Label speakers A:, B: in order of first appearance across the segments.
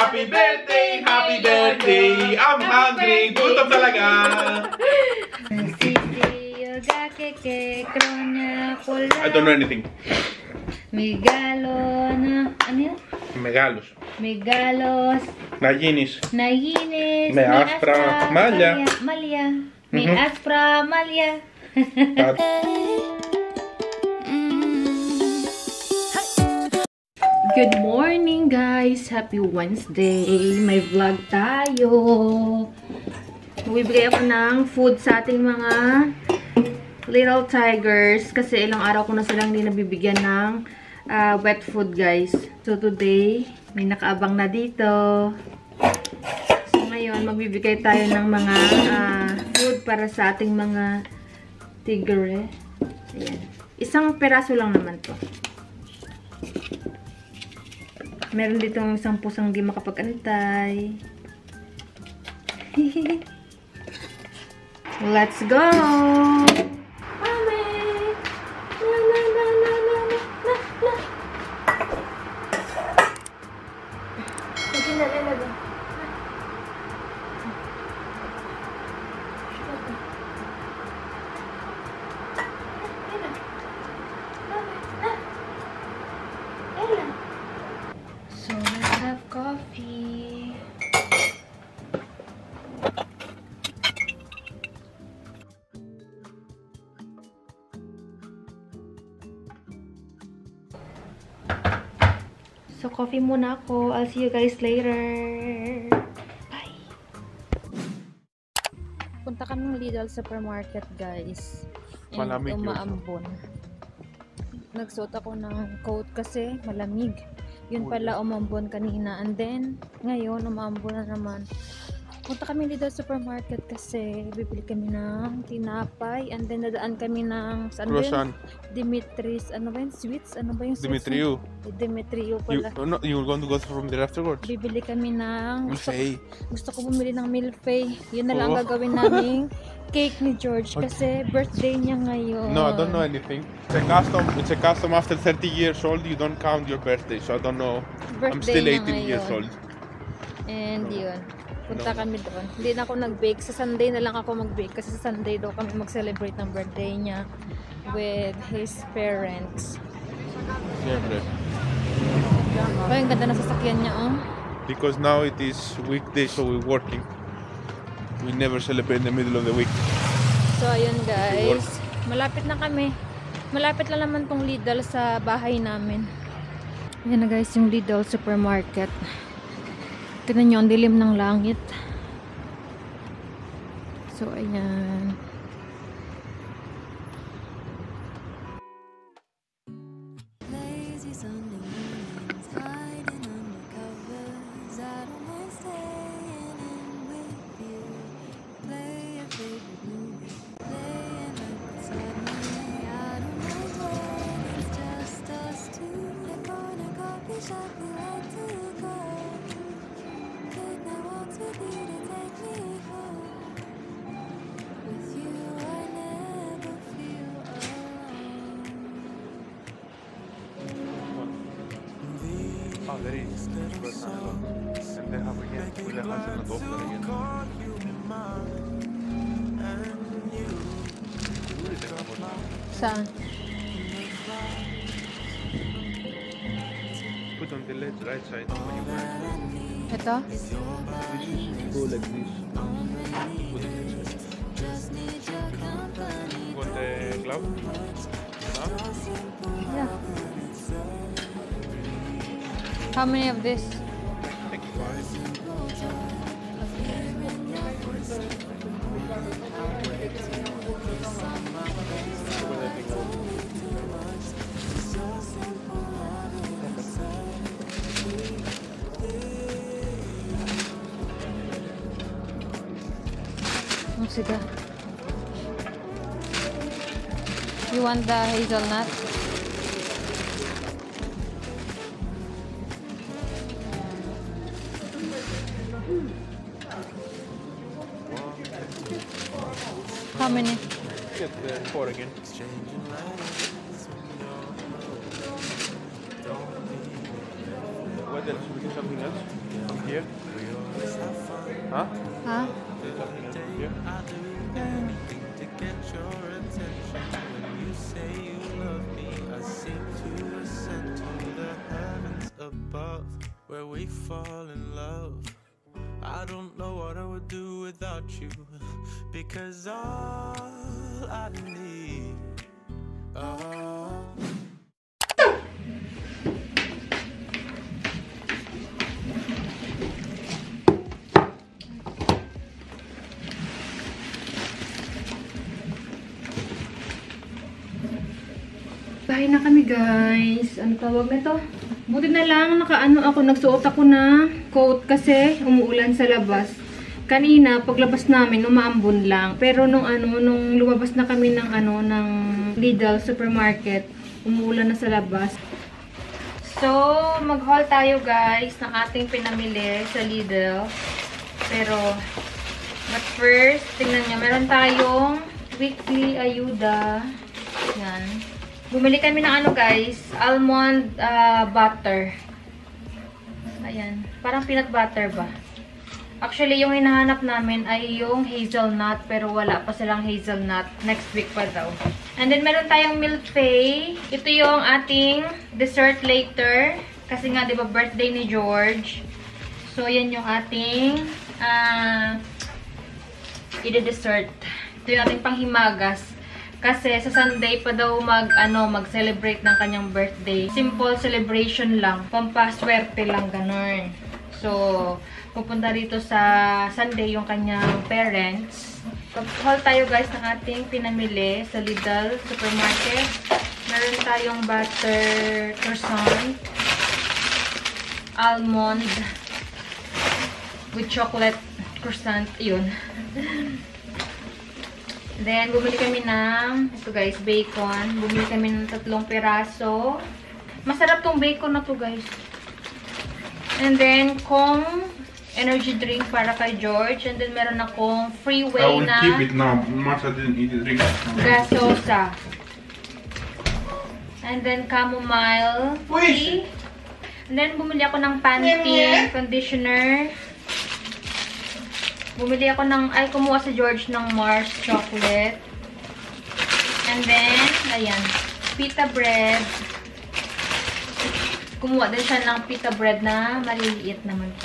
A: Happy birthday! Happy birthday! I'm hungry! Gutom talaga! I don't know anything.
B: Megalo na... Ano yun?
A: Megalos.
B: Megalos.
A: Naginis.
B: Naginis.
A: Me aspra malya.
B: Malya. Me aspra malya. Good morning guys! Happy Wednesday! May vlog tayo. Bibigay ako ng food sa ating mga little tigers kasi ilang araw ko na silang hindi nabibigyan ng wet food guys. So today, may nakaabang na dito. So ngayon, magbibigay tayo ng mga food para sa ating mga tigre. Ayan. Isang peraso lang naman to. Meron dito isang pusang di makapag-antay. Let's go! Mami! La, la, la, la, la, la, la. Sige na, lalaga. So, let's have coffee. So, coffee muna ako. I'll see you guys later. Bye! Punta kami ng Lidl Supermarket, guys.
A: Malamig yun.
B: Umaambon. Nagsuot ako ng coat kasi malamig. Yun pala umambon kanina. And then, ngayon, umambon na naman. Punta kami dito sa supermarket kasi bibili kami ng tinapay. And then, nadaan kami ng
A: Croissant.
B: Dimitris. Ano ba yun? Sweets? Ano ba yung sweets?
A: Dimitriou.
B: Dimitriou pala.
A: You're going to go from there afterwards?
B: Bibili kami ng...
A: Milfay.
B: Gusto ko bumili ng milfay. Yun na lang ang gagawin naming cake ni George kasi birthday niya ngayon.
A: No, I don't know anything. It's a custom after 30 years old. You don't count your birthday, so I don't know.
B: Birthday
A: I'm still 18
B: niya
A: years
B: ngayon.
A: old.
B: And yun. Punta kami doon. Hindi na ako nag-bake. Sa Sunday na lang ako mag-bake kasi sa Sunday daw kami mag-celebrate ng birthday niya with his parents.
A: Siyempre.
B: Oh, yung ganda na sasakyan niya, oh.
A: Because now it is weekday, so we're working. We never celebrate in the middle of the week.
B: So, ayun guys. Malapit na kami. Malapit lang naman tong Lidl sa bahay namin. Ayan na guys, yung Lidl Supermarket. Tignan nyo, ang dilim ng langit. So, ayan.
A: Oh, there is. And they have again. Will have an adopter again.
B: Saan?
A: Put on the left, right side when you wear it.
B: Ito?
A: This is go like this. Put it this way. Want the glove? Huh?
B: Yeah. How many of this?
A: Take 5.
B: Oh, sige. You want the hazelnut? How many?
A: Get the 4 again. What else? We do something else? From here? Huh?
B: Ha?
A: You're talking from here?
C: Where we fall in love. I don't know what I would do without you, because all I need, oh.
B: Bahay na kami, guys. Ano tawag nito? Buti na lang nagsuot ako na coat kasi umuulan sa labas. Kanina, paglabas namin, umaambon lang. Pero nung lumabas na kami ng ng Lidl supermarket, umuulan na sa labas. So, mag-haul tayo, guys, ng ating pinamili sa Lidl. But first, tingnan nyo, meron tayong weekly ayuda. Yan. Bumili kami ng guys, almond butter. Ayan. Parang peanut butter ba? Actually, yung hinahanap namin ay yung hazelnut, pero wala pa silang hazelnut. Next week pa daw. And then, meron tayong milk tea. Ito yung ating dessert later. Kasi nga, di ba, birthday ni George. So, yan yung ating ide-dessert. Ito yung ating panghimagas. Kasi sa Sunday pa daw mag-celebrate ng kanyang birthday. Simple celebration lang. Pampaswerte lang, ganun. So, pupunta rito sa Sunday yung kanyang parents. Pag-haul tayo, guys, ng ating pinamili sa Lidl supermarket. Meron tayong butter croissant, almond with chocolate croissant. Yun. Then, bumili kami ng, ito guys, bacon. Bumili kami ng 3 piraso. Masarap tong bacon na to, guys. And then, kung energy drink para kay George. And then, meron akong freeway na
A: keep it now. Martha didn't eat the drink.
B: gasosa. And then, chamomile tea. And then, bumili ako ng Pantene conditioner. Bumili ako kumuha si George ng Mars chocolate. And then, ayan, pita bread. Kumuha din siya ng pita bread na maliliit naman po.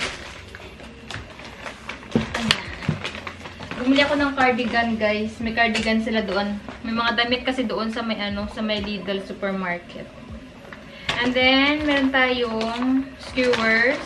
B: Ayan. Bumili ako ng cardigan, guys. May cardigan sila doon. May mga damit kasi doon sa may sa may Lidl supermarket. And then, meron tayong skewers.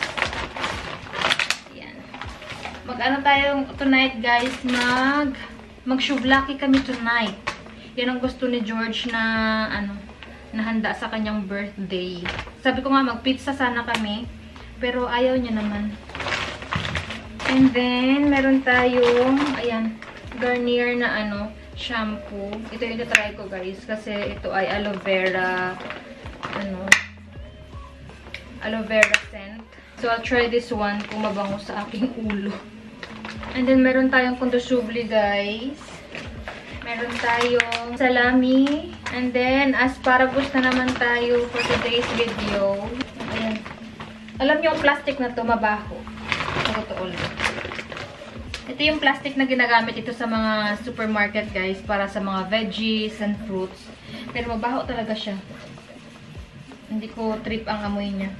B: Mag-ano tayo tonight, guys, mag-shuvlaki kami tonight. Yan ang gusto ni George na, nahanda sa kanyang birthday. Sabi ko nga, mag-pizza sana kami, pero ayaw niya naman. And then, meron tayong, ayan, Garnier na, shampoo. Ito yung try ko, guys, kasi ito ay aloe vera, aloe vera scent. So, I'll try this one kung mabango sa aking ulo. And then, meron tayong kondosubli, guys. Meron tayong salami. And then, asparagus na naman tayo for today's video. Ayan. Alam niyo, yung plastic na to mabaho. Totoo lang. Ito yung plastic na ginagamit ito sa mga supermarket, guys, para sa mga veggies and fruits. Pero mabaho talaga siya. Hindi ko trip ang amoy niya.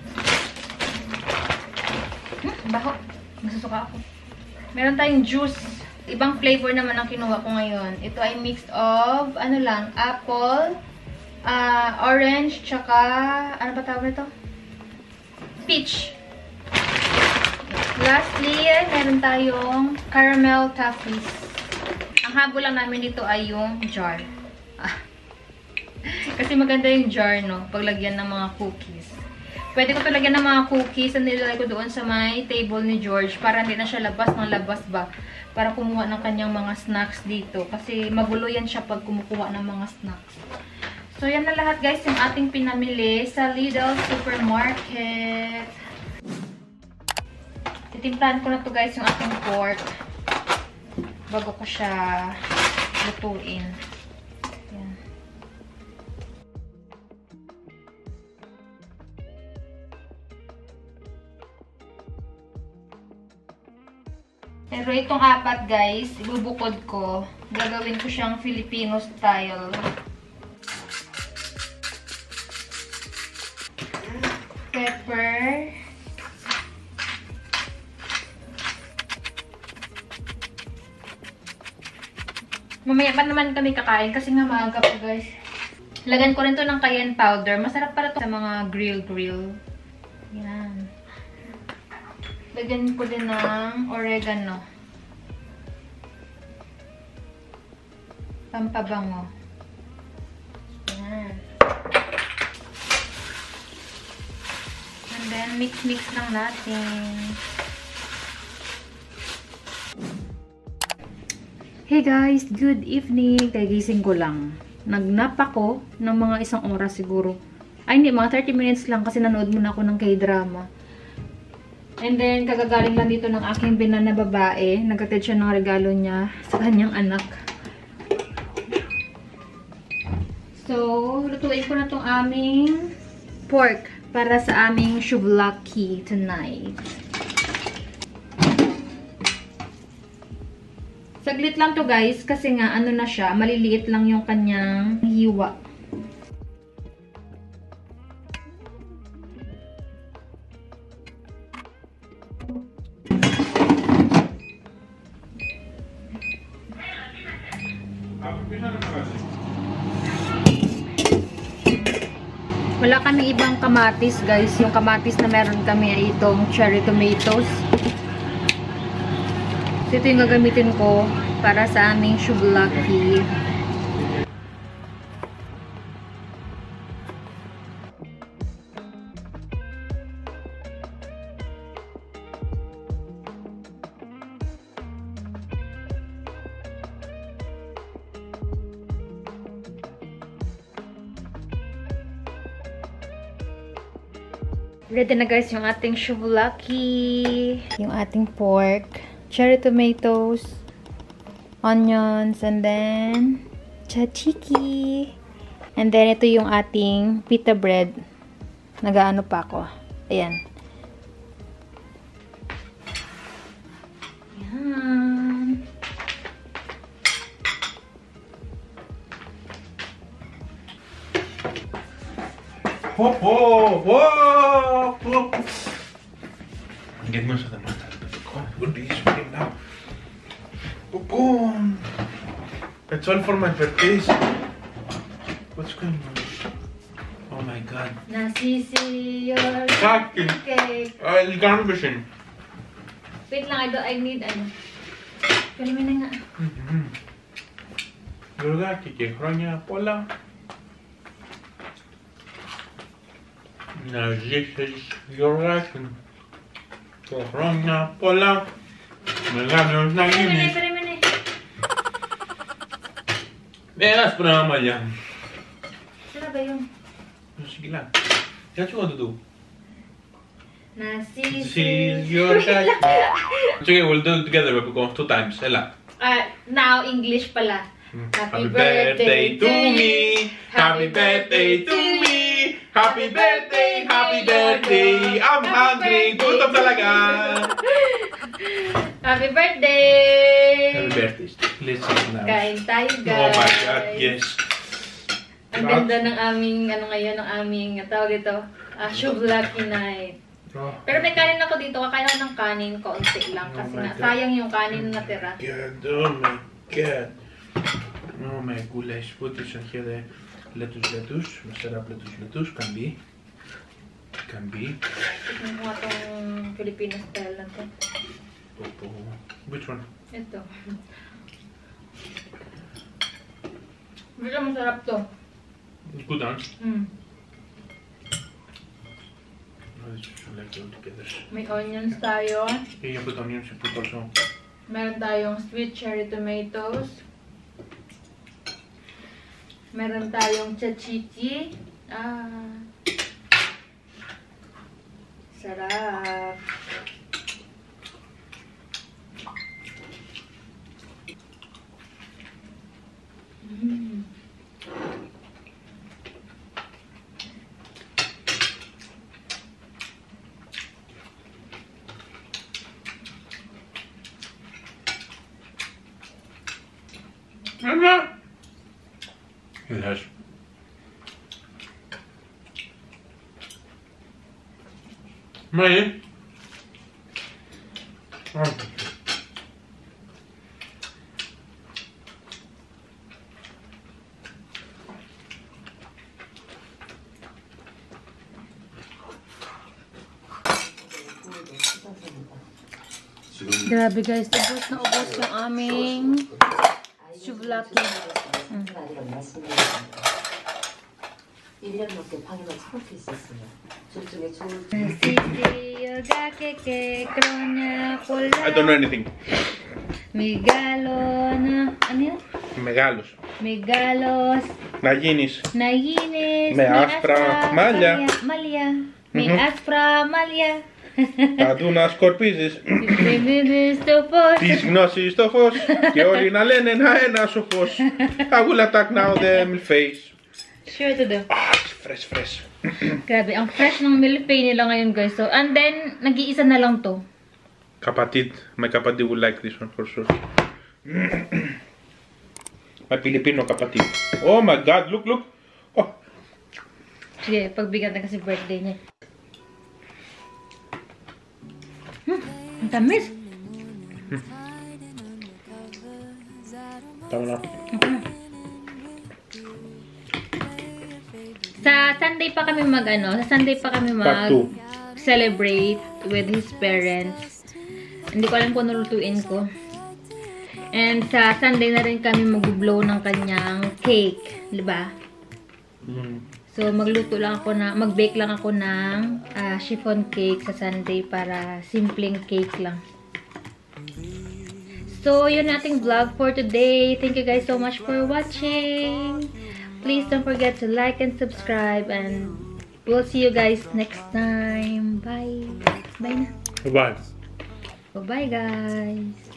B: Baho. Masusuka ako. Meron tayong juice. Ibang flavor naman ang kinuha ko ngayon. Ito ay mixed of, apple, orange, tsaka, ano ba tawag nito? Peach. Lastly, meron tayong caramel toffees. Ang habol lang namin dito ay yung jar. Kasi maganda yung jar, no? Paglagyan ng mga cookies. Pwede ko ito lagyan ng mga cookies na nilalagay ko doon sa may table ni George para hindi na siya labas ng labas ba. Para kumuha ng kanyang mga snacks dito. Kasi magulo yan siya pag kumukuha ng mga snacks. So, yan na lahat, guys, yung ating pinamili sa Lidl Supermarket. Titimplahan ko na to, guys, yung ating pork bago ko siya lutuin. Yan. Pero itong apat, guys, ibubukod ko. Gagawin ko siyang Filipino style. Pepper. Mamaya pa naman kami kakain kasi nga maaga po, guys. Lagyan ko rin to ng cayenne powder. Masarap para to sa mga grill. Yan. Lagyan ko din ng oregano. Pampabango. Yan. And then, mix-mix lang natin. Hey guys! Good evening! Kagising ko lang. Nagnap ako ng mga 1 oras siguro. Ay, hindi. Mga 30 minutes lang kasi nanood muna ako ng K-drama. And then, kagagaling lang dito ng aking binan na babae. Nagkatid siya ng regalo niya sa kanyang anak. So, lutuin ko na tong aming pork para sa aming souvlaki tonight. Saglit lang to guys, kasi nga ano na siya, maliliit lang yung kanyang hiwa. Wala kami ibang kamatis guys, yung kamatis na meron kami ay itong cherry tomatoes. So, ito yung gagamitin ko para sa aming souvlaki. Ready na guys yung ating souvlaki. Yung ating pork. Cherry tomatoes, onions, and then tzatziki. And then, ito yung ating pita bread. Nagaano pa ako. Ayan. Ayan.
A: Hop, hop, hop, hop. Get mo sa naman. Good day, sweetie now. Boom! It's all for my birthdays. What's going on? Oh my god.
B: Nasisi your
A: Kaki.
B: cake.
A: Garbation.
B: Wait lang, I need ano. Kalimi na nga.
A: Yorgaki ke hronia pola. Na здесь yorgaki. Hronia pola. Magano na yun. Velas pa naman yan.
B: Saan ba yun?
A: Sige lang. That's what to do.
B: Nasisi
A: your cake. It's okay, we'll do it together, but we'll go 2 times. Ella.
B: Now, English pala.
A: Happy birthday to me. Happy birthday to me. Happy birthday, happy birthday. I'm hungry. Gutom talaga.
B: Happy birthday!
A: Happy birthday. Listen now.
B: Kain tayo, guys.
A: Oh my god, yes.
B: Ang ganda ng aming, ano ngayon, ng aming, tawag ito, souvlaki night.
A: Oh.
B: Pero may kanin ako dito, kakain ako ng kanin, kaunti lang. Kasi
A: my
B: nga,
A: God.
B: sayang yung kanin na natira.
A: Oh my god. Oh my goulash. Put this in here. Lettuce. Masarap lettuce. Can be.
B: Tignan ko nga itong Filipino style na ito.
A: Which one?
B: Ito. Hindi ka masarap to.
A: Good one. Let's like it all together.
B: May onions tayo.
A: Okay, you put onions, you put also.
B: Meron tayong sweet cherry tomatoes. Meron tayong tzatziki. Sarap.
A: It has. May.
B: Grabe guys, ubos na ubos yung aming souvlaki.
A: I don't know anything.
B: Megalo na, ano yun?
A: Megalos.
B: Megalos.
A: Naginis.
B: Naginis.
A: Me aspra malja.
B: Malja. Me aspra malja.
A: Adunas κορπίζεις.
B: Στοφός.
A: Της γνώσης το φως. Και όλοι να λένε ένα σου φως. I will attack now the milface.
B: Sure to do.
A: Fresh, fresh.
B: Grabe, ang fresh ng milfay nila ngayon guys. So, and then, nag-iisa na lang to.
A: Kapatid. My kapatid will like this one for sure. My Filipino kapatid. Oh my God, look, look. Oh.
B: Sige, pagbigyan na kasi birthday niya. Ang tamis.
A: Tama na.
B: Sa Sunday pa kami celebrate with his parents. Hindi ko alam kung nulutuin ko. And sa Sunday na rin kami mag-blow ng kanyang cake, 'di ba? So mag-bake lang ako ng chiffon cake sa Sunday para simpleng cake lang. So, yun ating vlog for today. Thank you guys so much for watching. Please don't forget to like and subscribe, and we'll see you guys next time. Bye. Bye na.
A: Bye.
B: Bye guys.